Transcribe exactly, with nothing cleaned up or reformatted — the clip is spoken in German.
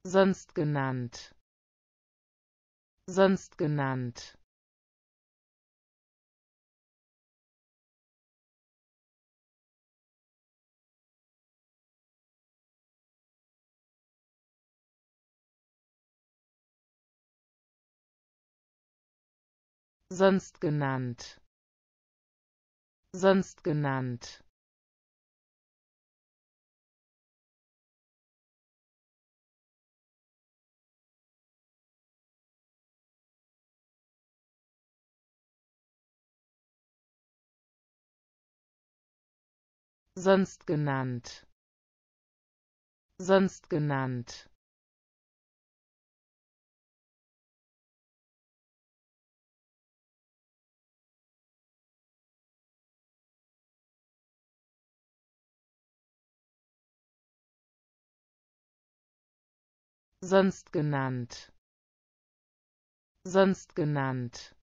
sonst genannt, sonst genannt, sonst genannt, sonst genannt, sonst genannt, sonst genannt, sonst genannt, sonst genannt,